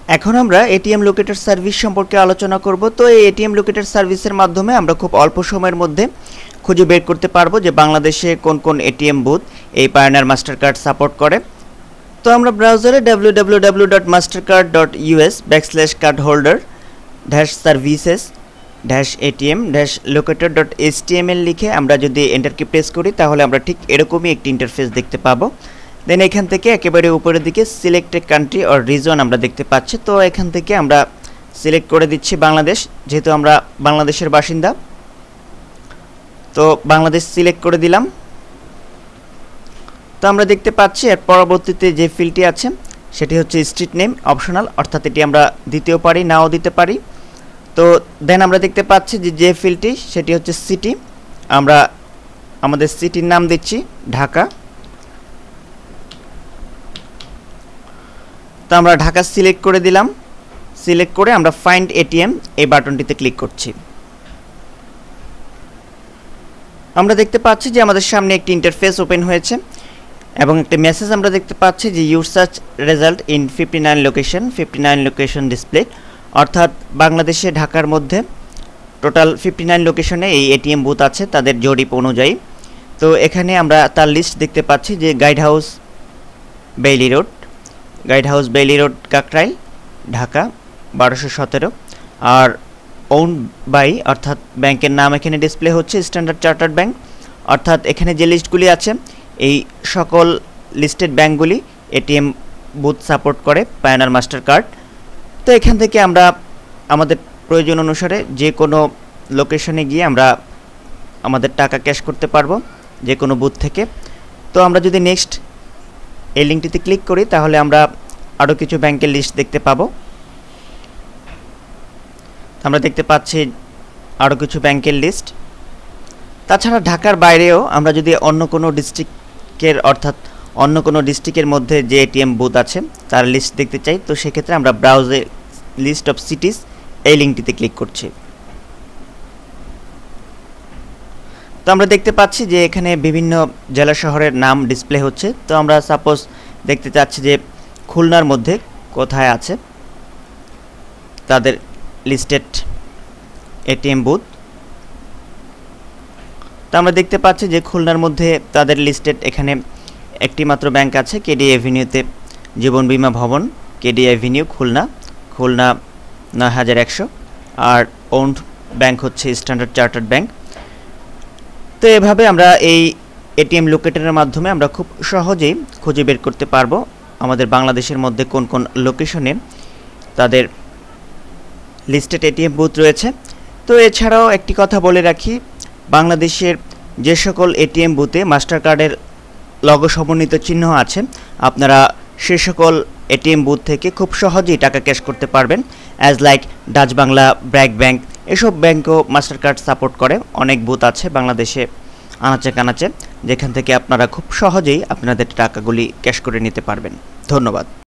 এখন আমরা ATM locator service সম্পর্কে আলোচনা করব। তো এই এটিএম লোকেটর সার্ভিসের মাধ্যমে আমরা খুব অল্প সময়ের মধ্যে খুঁজে বের করতে পারবো যে বাংলাদেশে কোন কোন এটিএম বুথ এই পায়োনিয়ার মাস্টার কার্ড সাপোর্ট করে। তো আমরা ব্রাউজারে www.mastercard.us/cardholder-services-atm-locator.html লিখে আমরা যদি এন্টার কি প্রেস করি তাহলে আমরা ঠিক এরকমই একটি ইন্টারফেস দেখতে পাবো। দেন এখান থেকে একেবারে উপরের দিকে select a country or region আমরা দেখতে পাচ্ছি। তো এখান থেকে আমরা সিলেক্ট করে দিচ্ছি বাংলাদেশ, যেহেতু আমরা বাংলাদেশের বাসিন্দা। তো বাংলাদেশ সিলেক্ট করে দিলাম। তো আমরা দেখতে পাচ্ছি এর পরবর্তীতে যে ফিল্ডটি আছে সেটি হচ্ছে স্ট্রিট নেম অপশনাল, অর্থাৎ এটি আমরা দিতেও পারি নাও দিতে পারি। তো দেন আমরা দেখতে পাচ্ছি যে ফিল্ডটি সেটি হচ্ছে সিটি, আমরা আমাদের সিটির নাম দিচ্ছি ঢাকা। তো আমরা ঢাকা সিলেক্ট করে দিলাম। সিলেক্ট করে আমরা ফাইন্ড এটিএম এই বাটনটিতে ক্লিক করছি। আমরা দেখতে পাচ্ছি যে আমাদের সামনে একটি ইন্টারফেস ওপেন হয়েছে এবং একটা মেসেজ আমরা দেখতে পাচ্ছি যে your search result in 59 location display, অর্থাৎ বাংলাদেশে ঢাকার মধ্যে টোটাল 59 লোকেশনে এই এটিএম বুথ আছে তাদের জরিপ অনুযায়ী। তো এখানে আমরা তার লিস্ট দেখতে পাচ্ছি যে guide house Bailey road Kakrail Dhaka 1217, আর ওন বাই অর্থাৎ ব্যাংকের নাম এখানে ডিসপ্লে হচ্ছে স্ট্যান্ডার্ড চার্টার্ড ব্যাংক, অর্থাৎ এখানে যে লিস্টগুলি আছে এই সকল লিস্টেড ব্যাংকগুলি এটিএম বুথ সাপোর্ট করে পায়োনিয়ার মাস্টার কার্ড। তো এখান থেকে আমরা আমাদের প্রয়োজন অনুসারে যে কোনো লোকেশনে গিয়ে আমরা আমাদের টাকা ক্যাশ করতে পারবো যে কোনো বুথ থেকে। তো আমরা যদি নেক্সট এই লিঙ্কটিতে ক্লিক করি তাহলে আমরা আরও কিছু ব্যাংকের লিস্ট দেখতে পাবো। আমরা দেখতে পাচ্ছি আরও কিছু ব্যাংকের লিস্ট। তাছাড়া ঢাকার বাইরেও আমরা যদি অন্য কোনো ডিস্ট্রিক্টের মধ্যে যে এটিএম বুথ আছে তার লিস্ট দেখতে চাই, তো সেক্ষেত্রে আমরা ব্রাউজে লিস্ট অফ সিটিজ এই লিঙ্কটিতে ক্লিক করছি। তো আমরা দেখতে পাচ্ছি যে এখানে বিভিন্ন জেলা শহরের নাম ডিসপ্লে হচ্ছে। তো আমরা সাপোজ দেখতে চাচ্ছি যে খুলনার মধ্যে কোথায় আছে তাদের লিস্টেড এটিএম বুথ। তো আমরা দেখতে পাচ্ছি যে খুলনার মধ্যে তাদের লিস্টেড এখানে একটি মাত্র ব্যাংক আছে KD এভিনিউতে, Jiban Bima Bhaban KD avenue Khulna 9100, আর ওন্ড ব্যাংক হচ্ছে স্ট্যান্ডার্ড চার্টার্ড ব্যাংক। তো এভাবে আমরা এই এটিএম লোকেটরের মাধ্যমে আমরা খুব সহজেই খুঁজে বের করতে পারবো আমাদের বাংলাদেশের মধ্যে কোন কোন লোকেশনে তাদের লিস্টেড এটিএম বুথ রয়েছে। তো এছাড়াও একটি কথা বলে রাখি, বাংলাদেশের যে সকল এটিএম বুথে মাস্টার কার্ডের লগো সমন্বিত চিহ্ন আছে আপনারা সে সকল এটিএম বুথ থেকে খুব সহজেই টাকা ক্যাশ করতে পারবেন। As like Dutch Bangla, BRAC bank, এসব ব্যাংকও মাস্টার কার্ড সাপোর্ট করে। অনেক বুথ আছে বাংলাদেশে আনাচে কানাচে, যেখান থেকে আপনারা খুব সহজেই আপনাদের টাকাগুলি ক্যাশ করে নিতে পারবেন। ধন্যবাদ।